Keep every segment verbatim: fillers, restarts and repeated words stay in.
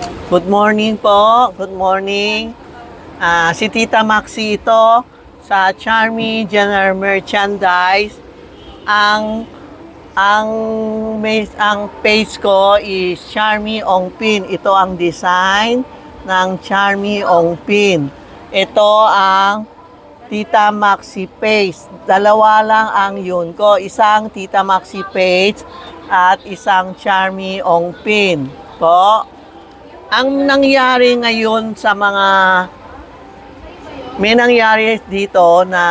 Good morning po. Good morning. Ah, si Tita Maxi ito sa Charmy General Merchandise. Ang ang may ang page ko is Charmy Ongpin. Ito ang design ng Charmy Ongpin. Ito ang Tita Maxi page. Dalawa lang ang yun ko. Isang Tita Maxi page at isang Charmy Ongpin po. Ang nangyari ngayon sa mga may nangyari dito na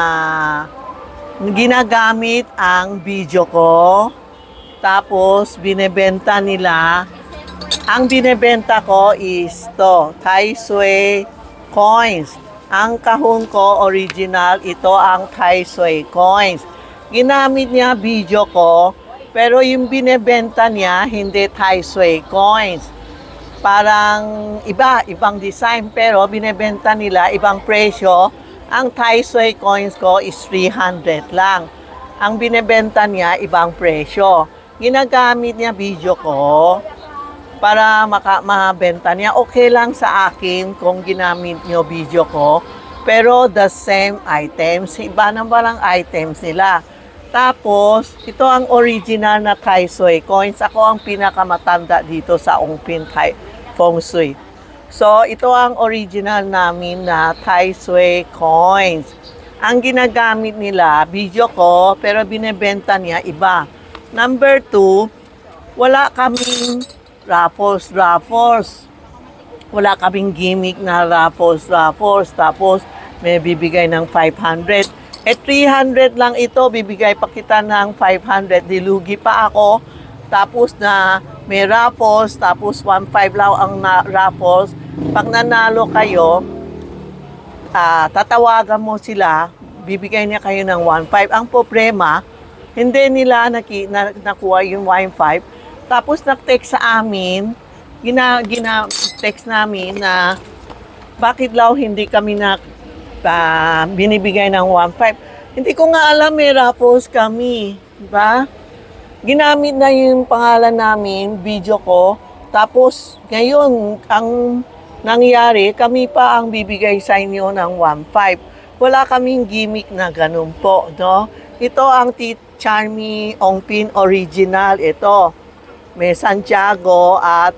ginagamit ang video ko tapos binebenta nila. Ang binebenta ko is to Tai Sui coins. Ang kahon ko original, ito ang Tai Sui coins. Ginamit niya video ko pero yung binebenta niya hindi Tai Sui coins. Parang iba, ibang design pero binebenta nila ibang presyo. Ang Tai Sui coins ko is three hundred lang. Ang binebenta niya ibang presyo. Ginagamit niya video ko para maka mabenta niya. Okay lang sa akin kung ginamit niyo video ko. Pero the same items, iba na parang items nila. Tapos, ito ang original na Tai Sui coins. Ako ang pinakamatanda dito sa Ongpin Tai Feng Shui. So, ito ang original namin na Tai Sui coins. Ang ginagamit nila, video ko, pero binebenta niya iba. Number two, wala kaming raffles, raffles. Wala kaming gimmick na raffles, raffles. Tapos, may bibigay ng five hundred. Eh, three hundred lang ito, bibigay pa kita ng five hundred. Dilugi pa ako. Tapos na may raffles, tapos one five lang ang na raffles. Pag nanalo kayo, uh, tatawagan mo sila, bibigay niya kayo ng one five. Ang problema, hindi nila naki, na, nakuha yung one five. Tapos nag-text sa amin, gina, gina text namin na bakit daw hindi kami na uh, binibigay ng one five. Hindi ko nga alam may raffles kami, diba? Ginamit na yung pangalan namin, video ko. Tapos, ngayon, ang nangyari, kami pa ang bibigay sa inyo ng one five. Wala kaming gimmick na ganun po, no? Ito ang Charmy Ongpin original. Ito, may Santiago at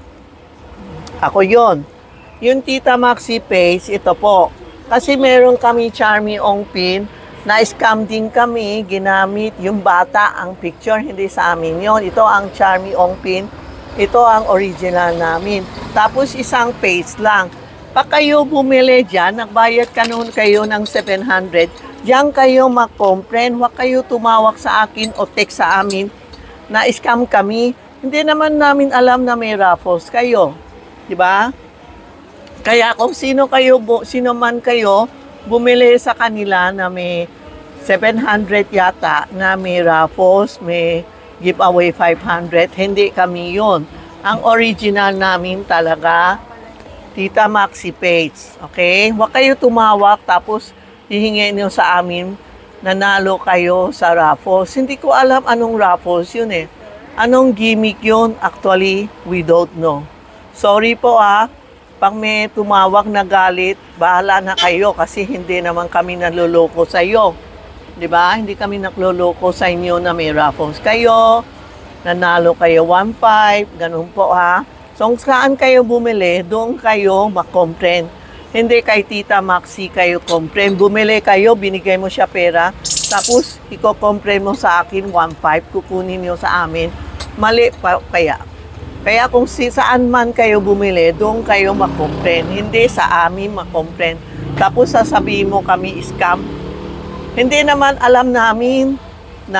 ako yon. Yung Tita Maxi page, ito po. Kasi meron kami Charmy Ongpin, na-scam din kami, ginamit yung bata ang picture, hindi sa amin yon. Ito ang Charmy Ongpin, ito ang original namin. Tapos isang page lang. Pag kayo bumili dyan, nagbayad ka noon kayo ng seven hundred, diyan kayo mag-complain, huwag kayo tumawag sa akin o text sa amin na scam kami. Hindi naman namin alam na may raffles kayo. Diba? Kaya kung sino kayo, sino man kayo, bumili sa kanila na may seven hundred yata, na may raffles, may giveaway five hundred, hindi kami yon. Ang original namin talaga, Tita Maxi page. Okay? Huwag kayo tumawag tapos hihingin nyo sa amin, nanalo kayo sa raffles. Hindi ko alam anong raffles yun eh. Anong gimmick yun? Actually, we don't know. Sorry po ah. Pag may tumawag na galit, bahala na kayo kasi hindi naman kami naluloko sa iyo. 'Di ba? Hindi kami nagloloko sa inyo na may raffles kayo, nanalo kayo one five, ganun po ha. So kung saan kayo bumili, doon kayo mag-complain. Hindi kay Tita Maxi kayo complain. Bumili kayo, binigay mo siya pera, tapos iko-complain mo sa akin one five, kukunin niyo sa amin. Mali pa kaya. Kaya kung si saan man kayo bumili, doon kayo mag-complain. Hindi sa amin mag-complain. Tapos sasabihin mo kami scam. Hindi naman alam namin na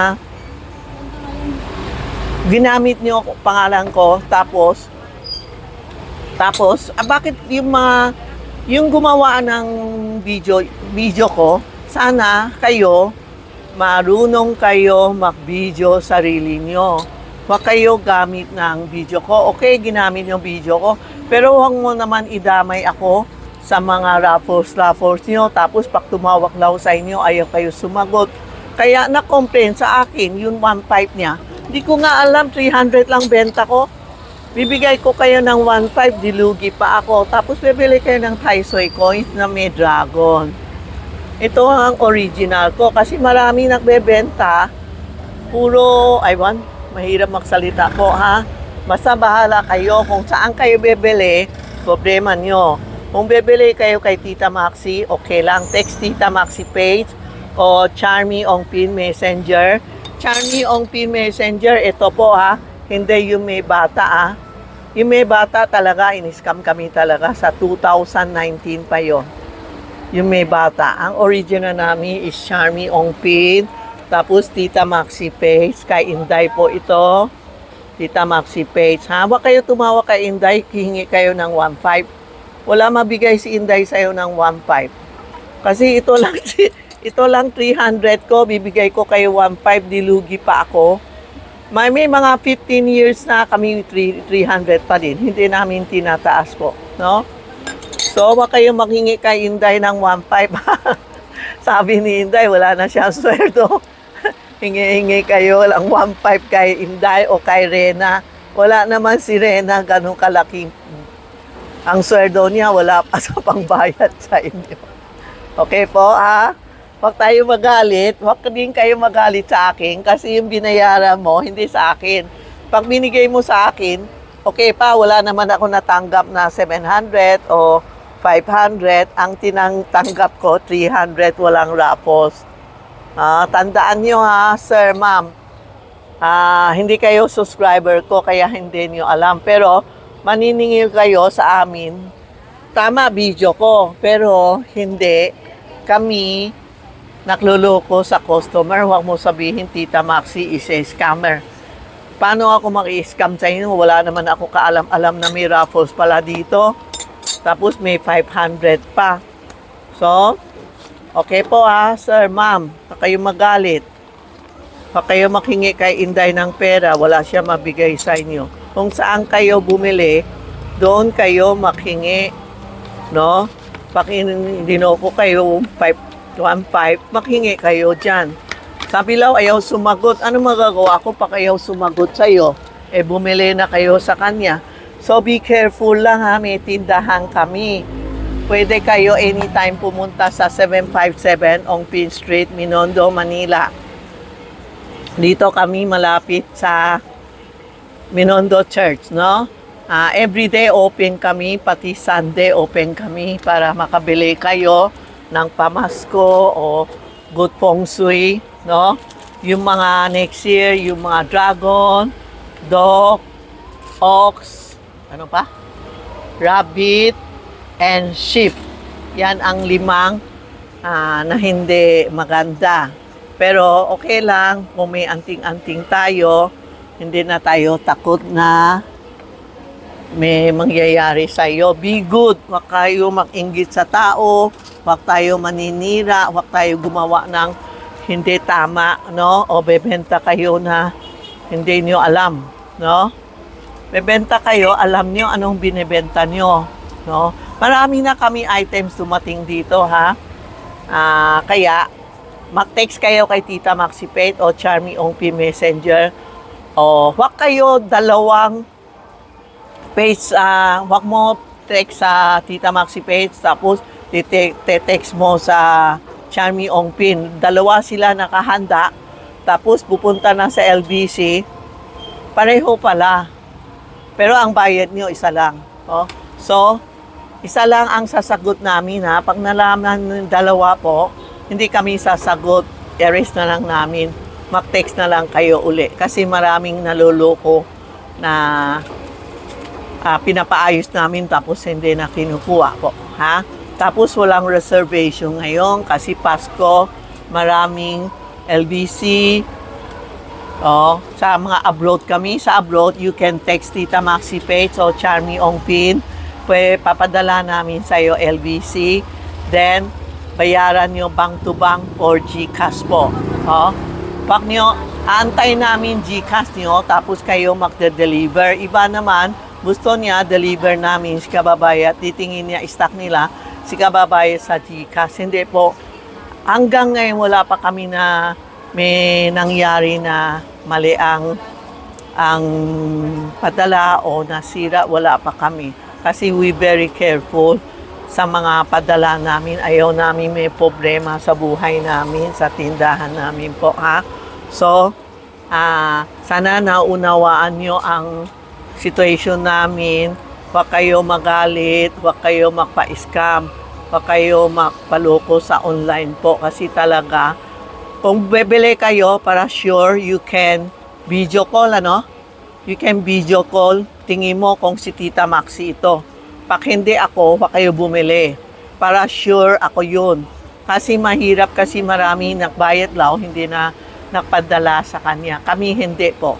ginamit nyo pangalan ko. Tapos, tapos, ah, bakit yung mga, yung gumawa ng video, video ko, sana kayo, marunong kayo mag-video sarili nyo. Huwag kayo gamit ng video ko. Okay, ginamit yung video ko. Pero huwag mo naman idamay ako sa mga raffles-raffles nyo. Tapos pag tumawag lang sa inyo, ayaw kayo sumagot. Kaya na-complain sa akin, yung one five niya. Hindi ko nga alam, three hundred lang benta ko. bibigay ko kayo ng one five, dilugi pa ako. Tapos bibili kayo ng Taisoy coins na may dragon. Ito ang original ko kasi marami nagbebenta. Puro, aywan, mahirap magsalita po ha. Basta bahala kayo kung saan kayo bibili, problema nyo. Kung bibili kayo kay Tita Maxi, okay lang. Text Tita Maxi page o Charmy Ongpin Messenger. Charmy Ongpin Messenger, ito po ha. Hindi yung may bata ha. Yung may bata talaga, in-scam kami talaga sa two thousand nineteen pa yon. Yung may bata. Ang original namin is Charmy Ongpin. Tapos Tita Maxi page. Kay Inday po ito. Tita Maxi page. Ha? Huwag kayo tumawa kay Inday. Hihingi kayo ng one five. Wala mabigay si Inday sa'yo ng one five. Kasi ito lang, ito lang three hundred ko. Bibigay ko kayo one five. Dilugi pa ako. May, may mga fifteen years na kami three hundred pa din. Hindi namin tinataas po. No? So, wag kayong maghingi kay Inday ng one five. Sabi ni Inday, wala na siyang sweldo. Hingi-hingi kayo lang one five kay Inday o kay Rena. Wala naman si Rena ganun kalaking. Ang sweldo niya, wala pa sa pangbayad sa inyo. Okay po, ha? Huwag tayo magalit. Huwag din kayo magalit sa akin kasi yung binayaran mo, hindi sa akin. Pag binigay mo sa akin, okay pa, wala naman ako natanggap na seven hundred o five hundred. Ang tinanggap ko, three hundred, walang rapos. Ah, tandaan nyo ha, sir, ma'am. Ah, hindi kayo subscriber ko, kaya hindi nyo alam. Pero, maniningil kayo sa amin. Tama, video ko. Pero, hindi. Kami, nagluloko sa customer. Huwag mo sabihin, Tita Maxi is a scammer. Paano ako maki-scam sa inyo? Wala naman ako kaalam-alam na may raffles pala dito. Tapos may five hundred pa. So, okay po ha, sir, ma'am. Huwag kayo magalit. Huwag kayo makingi kay Inday ng pera. Wala siya mabigay sa inyo. Kung saan kayo bumili, doon kayo makingi. No? Pag dinoko kayo, one five, makingi kayo dyan. Sabi lang, ayaw sumagot. Ano magagawa ko pag ayaw sumagot sa'yo? Eh, bumili na kayo sa kanya. So, be careful lang ha, may tindahan kami. Pwede kayo anytime pumunta sa seven five seven Ongpin Street, Minondo, Manila. Dito kami malapit sa Minondo Church, no? Uh, everyday open kami, pati Sunday open kami para makabili kayo ng pamasko o good feng shui, no? Yung mga next year, yung mga dragon, dog, ox, ano pa? Rabbit, and sheep. Yan ang limang uh, na hindi maganda. Pero okay lang, kung may anting-anting tayo, hindi na tayo takot na may mangyayari sa iyo. Be good. Huwag kayo mag-inggit sa tao. Huwag tayo maninira. Huwag tayo gumawa ng hindi tama, no? O bebenta kayo na hindi nyo alam, no? Bebenta kayo, alam nyo anong binibenta nyo, no? Marami na kami items dumating dito, ha? Uh, kaya, mag-text kayo kay Tita Maxi Pate o Charmy Ongpin Messenger. O, huwag kayo dalawang page, uh, huwag mo text sa Tita Maxi Pate, tapos te-text mo sa Charmy Ongpin. Dalawa sila nakahanda, tapos pupunta na sa L B C, pareho pala. Pero ang bayad nyo, isa lang. Oh. So, isa lang ang sasagot namin ha. Pag nalaman ng dalawa po, hindi kami sasagot. I-erase na lang namin. Mag-text na lang kayo uli. Kasi maraming naluloko na uh, pinapaayos namin tapos hindi na kinukuha po. Ha? Tapos walang reservation ngayon kasi Pasko, maraming L B C. Oh, sa mga abroad kami, sa abroad, you can text Tita Maxi Pate o Charmy Ongpin. Pwede papadala namin sa iyo L B C. Then, bayaran nyo bank to bank or GCash po. Oh, pag nyo, aantay namin GCash nyo, tapos kayo magde-deliver. Iba naman, gusto niya, deliver namin si kababayan. Titingin niya, stock nila, si kababayan sa GCash. Hindi po. Hanggang ngayon, wala pa kami na may nangyari na mali ang ang padala o nasira, wala pa kami. Kasi we very careful sa mga padala namin. Ayaw namin may problema sa buhay namin, sa tindahan namin po, ha. So, uh, sana naunawaan nyo ang situation namin. Huwag kayo magalit, huwag kayo magpa-scam, huwag kayo magpaloko sa online po. Kasi talaga, kung bebili kayo, para sure you can video call, ano? You can video call. Tingin mo kung si Tita Maxi ito. Pag hindi ako, huwag kayo bumili. Para sure ako yun. Kasi mahirap, kasi marami nagbayad law, hindi na nagpadala sa kanya. Kami hindi po.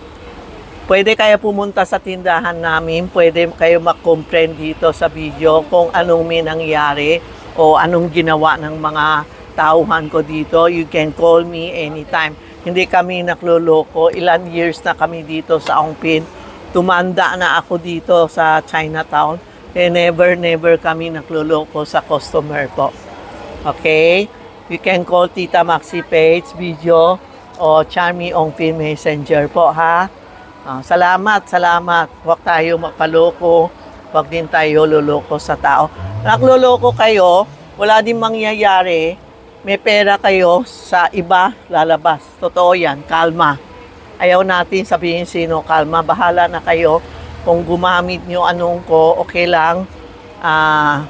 Pwede kayo pumunta sa tindahan namin, pwede kayo mag-comprehend dito sa video kung anong may nangyari o anong ginawa ng mga tauhan ko dito. You can call me anytime. Hindi kami nakloloko. Ilan years na kami dito sa Ongpin. Tumanda na ako dito sa Chinatown. Eh, never, never kami nakloloko sa customer po. Okay? You can call Tita Maxi page, video, o Charmy Ongpin Messenger po, ha? Uh, salamat, salamat. Huwag tayo magpaloko. Huwag din tayo luloko sa tao. Nakloloko kayo, wala din mangyayari. May pera kayo sa iba, lalabas. Totoo yan, kalma. Ayaw natin sabihin sino, kalma. Bahala na kayo. Kung gumamit nyo anong ko, okay lang. Uh,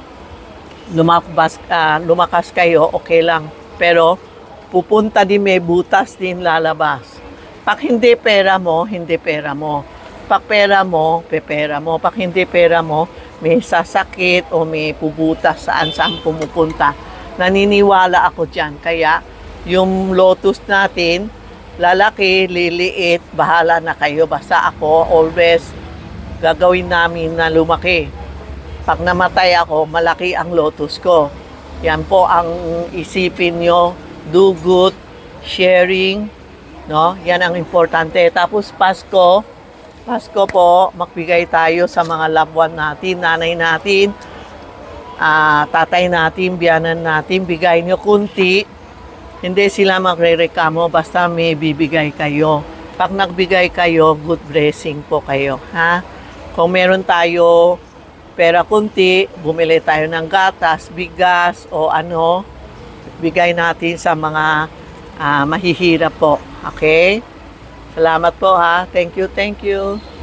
lumakas, uh, lumakas kayo, okay lang. Pero pupunta din, may butas din lalabas. Pag hindi pera mo, hindi pera mo. Pag pera mo, pepera mo. Pag hindi pera mo, may sasakit o may pubutas saan saan pumupunta. Naniniwala ako dyan. Kaya yung lotus natin, lalaki, liliit, bahala na kayo. Basta ako, always gagawin namin na lumaki. Pag namatay ako, malaki ang lotus ko. Yan po ang isipin nyo. Do good, sharing, no? Yan ang importante. Tapos Pasko, Pasko po, magbigay tayo sa mga loved one natin, nanay natin, uh, tatay natin, biyanan natin, bigay nyo kunti. Hindi sila magre-rekamo, basta may bibigay kayo. Pag nagbigay kayo, good blessing po kayo, ha? Kung meron tayo pera kunti, bumili tayo ng gatas, bigas, o ano, bigay natin sa mga uh, mahihirap po. Okay? Salamat po, ha. Thank you, thank you.